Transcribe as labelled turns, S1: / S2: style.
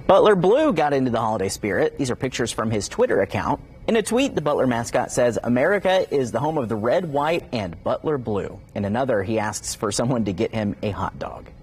S1: Butler Blue got into the holiday spirit. These are pictures from his Twitter account. In a tweet, the Butler mascot says, "America is the home of the red, white, and Butler Blue." In another, he asks for someone to get him a hot dog.